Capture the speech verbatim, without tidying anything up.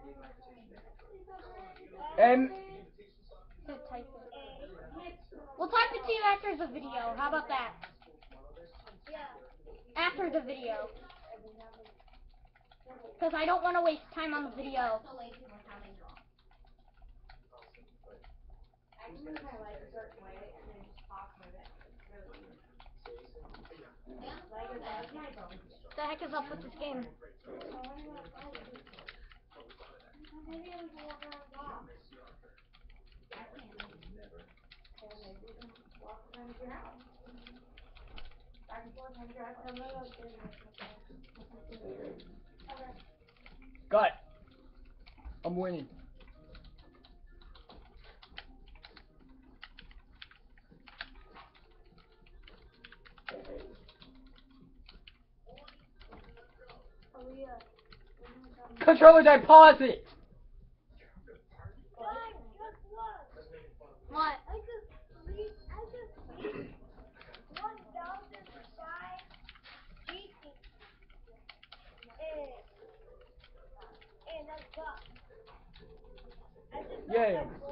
And Type it. We'll type it to you after the video. How about that? After the video. Because I don't want to waste time on the video. What the heck is up with this game? got it. I'm winning. Controller deposit. What? I just read, I just read one thousand five beating. And, and I got, I just got Yeah. like